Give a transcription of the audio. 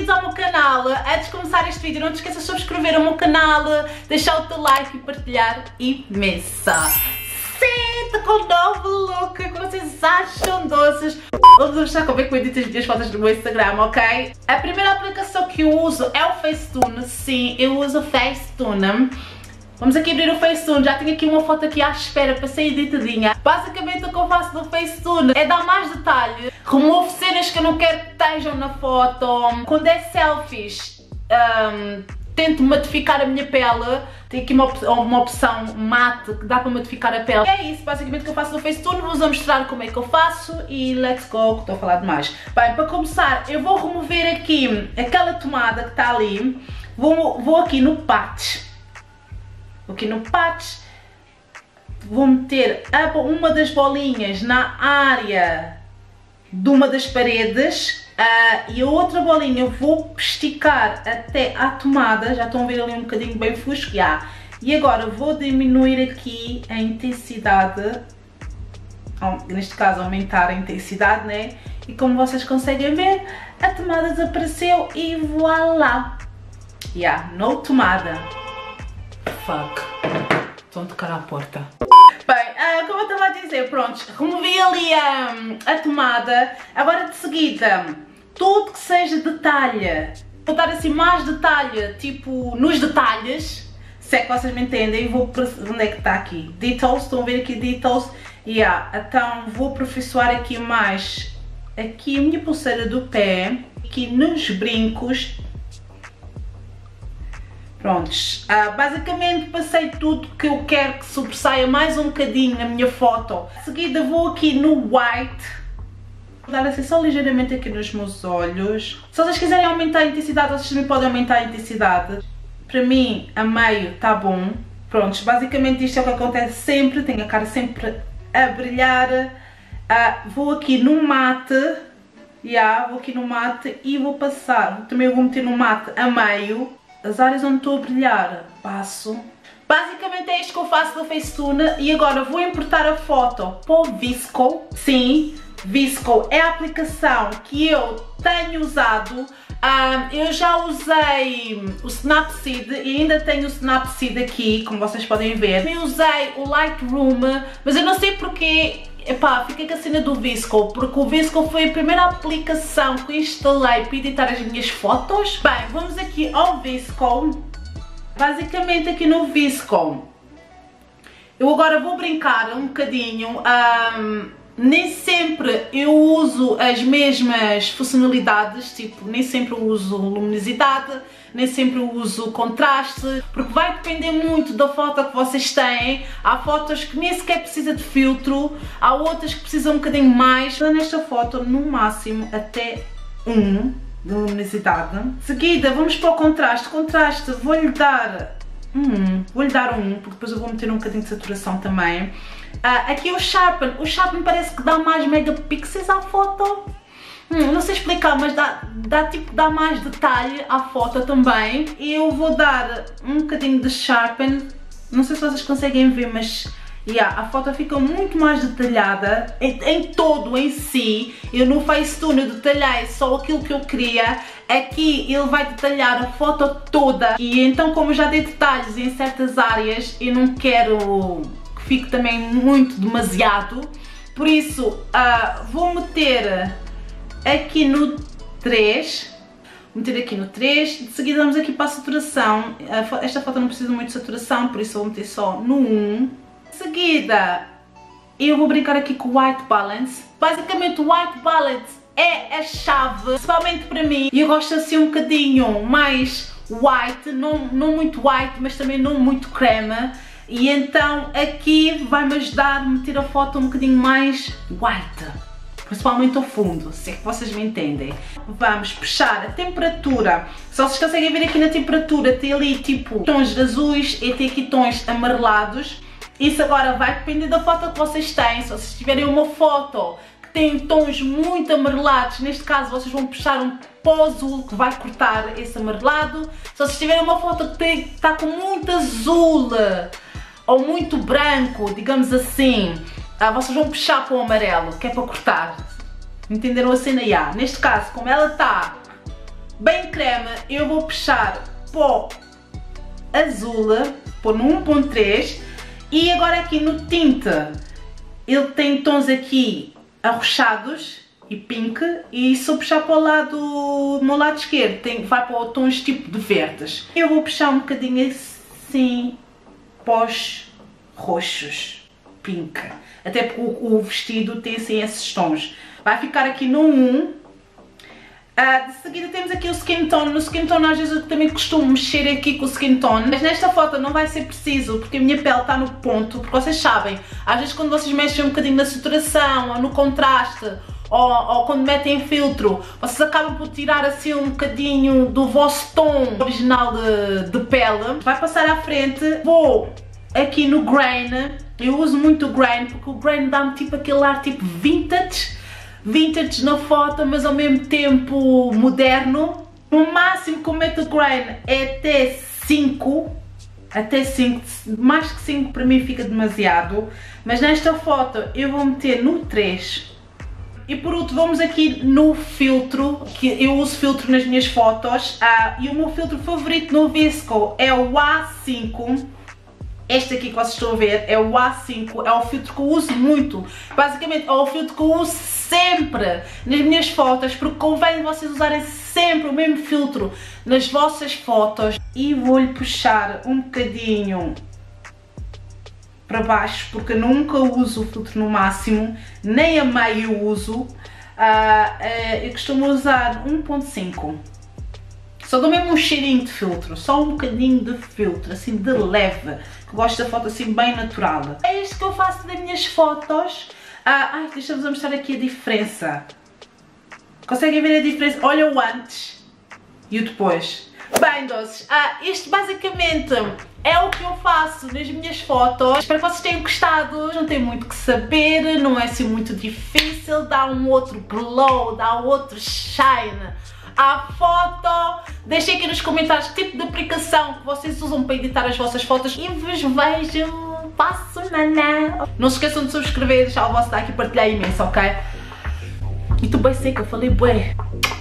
bem-vindos ao meu canal. Antes de começar este vídeo, não te esqueças de subscrever o meu canal, deixar o teu like e partilhar imensa. Sim, com um novo look, que vocês acham doces. Vou mostrar como é que eu edito as minhas fotos no meu Instagram, ok? A primeira aplicação que eu uso é o Facetune. Sim, eu uso o Facetune. Vamos aqui abrir o Facetune, já tenho aqui uma foto aqui à espera para ser editadinha. Basicamente o que eu faço no Facetune é dar mais detalhe, removo cenas que eu não quero que estejam na foto. Quando é selfies, tento matificar a minha pele. Tem aqui uma opção mate que dá para matificar a pele. É isso basicamente que eu faço no Facetune. Vou-vos mostrar como é que eu faço e let's go, que estou a falar demais. Bem, para começar eu vou remover aqui aquela tomada que está ali. Vou aqui no patch. Aqui no patch, vou meter uma das bolinhas na área de uma das paredes e a outra bolinha vou esticar até à tomada. Já estão a ver ali um bocadinho bem fusco. E agora vou diminuir aqui a intensidade, neste caso aumentar a intensidade, né? E como vocês conseguem ver, a tomada desapareceu e voilá! No tomada. Fuck, estão a tocar à porta. Bem, como eu estava a dizer, pronto, removi ali a tomada. Agora de seguida, tudo que seja detalhe, vou dar assim mais detalhe, tipo nos detalhes, se é que vocês me entendem. Vou para onde é que está aqui? Details, estão a ver aqui details? Então vou aperfeiçoar aqui mais, aqui a minha pulseira do pé, aqui nos brincos. Prontos, basicamente passei tudo que eu quero que sobressaia mais um bocadinho na minha foto. De seguida vou aqui no white, vou dar assim só ligeiramente aqui nos meus olhos. Se vocês quiserem aumentar a intensidade, vocês também podem aumentar a intensidade. Para mim, a meio está bom. Prontos, basicamente isto é o que acontece sempre, tenho a cara sempre a brilhar. Vou aqui no mate, vou aqui no mate e vou passar, também vou meter no mate a meio. As áreas onde estou a brilhar, passo. Basicamente é isto que eu faço no Facetune. E agora vou importar a foto para o VSCO. Sim, VSCO é a aplicação que eu tenho usado. Eu já usei o Snapseed e ainda tenho o Snapseed aqui, como vocês podem ver. Eu usei o Lightroom, mas eu não sei porque. Epá, fiquei com a cena do VSCO, porque o VSCO foi a primeira aplicação que eu instalei para editar as minhas fotos. Bem, vamos aqui ao VSCO. Basicamente aqui no VSCO, eu agora vou brincar um bocadinho. Nem sempre eu uso as mesmas funcionalidades, tipo, nem sempre eu uso luminosidade, nem sempre eu uso contraste, porque vai depender muito da foto que vocês têm. Há fotos que nem sequer precisa de filtro, há outras que precisam um bocadinho mais. Nesta foto, no máximo, até 1 de luminosidade. De seguida, vamos para o contraste. Contraste, vou-lhe dar 1, porque depois eu vou meter um bocadinho de saturação também. Aqui o Sharpen parece que dá mais megapixels à foto. Não sei explicar, mas dá mais detalhe à foto também. E eu vou dar um bocadinho de Sharpen. Não sei se vocês conseguem ver, mas a foto fica muito mais detalhada em todo em si. Eu no Facetune eu detalhei só aquilo que eu queria. Aqui ele vai detalhar a foto toda. E então, como eu já dei detalhes em certas áreas, eu não quero que fique também muito demasiado. Por isso, vou meter aqui no 3. Vou meter aqui no 3. De seguida vamos aqui para a saturação. Esta foto não precisa muito de saturação, por isso eu vou meter só no 1. De seguida, eu vou brincar aqui com o White Balance. Basicamente o White Balance é a chave, principalmente para mim. E eu gosto assim um bocadinho mais white, não muito white, mas também não muito crema. E então aqui vai-me ajudar a meter a foto um bocadinho mais white, principalmente ao fundo, se é que vocês me entendem. Vamos puxar a temperatura. Se vocês conseguem ver aqui na temperatura, tem ali tipo tons azuis e tem aqui tons amarelados. Isso agora vai depender da foto que vocês têm. Se vocês tiverem uma foto que tem tons muito amarelados, neste caso vocês vão puxar um pó azul que vai cortar esse amarelado. Se vocês tiverem uma foto que está com muito azul ou muito branco, digamos assim, vocês vão puxar para o amarelo, que é para cortar. Entenderam a cena? Neste caso, como ela está Bem creme, eu vou puxar pó azul, pôr no 1.3, e agora aqui no tinta, ele tem tons aqui arroxados e pink, e se eu puxar para o lado, no meu lado esquerdo, vai para tons tipo de verdes. Eu vou puxar um bocadinho assim para os roxos, pink, até porque o vestido tem assim esses tons. Vai ficar aqui no 1. De seguida temos aqui o skin tone. No skin tone às vezes eu também costumo mexer aqui com o skin tone, mas nesta foto não vai ser preciso porque a minha pele está no ponto, porque vocês sabem, às vezes quando vocês mexem um bocadinho na saturação ou no contraste, ou quando metem filtro, vocês acabam por tirar assim um bocadinho do vosso tom original de pele. Vai passar à frente, vou aqui no grain. Eu uso muito o grain porque o grain dá-me tipo aquele ar tipo vintage na foto, mas ao mesmo tempo moderno. No máximo que eu meto o grain é até 5, mais que 5 para mim fica demasiado, mas nesta foto eu vou meter no 3. E por último vamos aqui no filtro, que eu uso filtro nas minhas fotos, e o meu filtro favorito no VSCO é o A5. Este aqui que vocês estão a ver é o A5, é o filtro que eu uso muito. Basicamente é o filtro que eu uso sempre nas minhas fotos, porque convém vocês usarem sempre o mesmo filtro nas vossas fotos. E vou-lhe puxar um bocadinho para baixo, porque eu nunca uso o filtro no máximo, nem a meio uso. Eu costumo usar 1.5. Só dou mesmo um cheirinho de filtro, só um bocadinho de filtro, assim de leve, que gosto da foto assim bem natural. É isto que eu faço das minhas fotos. Deixa-vos mostrar aqui a diferença. Conseguem ver a diferença? Olha o antes e o depois. Bem, doces, isto basicamente é o que eu faço nas minhas fotos. Espero que vocês tenham gostado. Não tem muito que saber, não é assim muito difícil. Dá um outro glow, dá outro shine à foto. Deixem aqui nos comentários que tipo de aplicação que vocês usam para editar as vossas fotos e vos vejo para a semana. Não se esqueçam de subscrever, deixar o vosso like e partilhar imenso, ok? E tu bem seca, eu falei bué.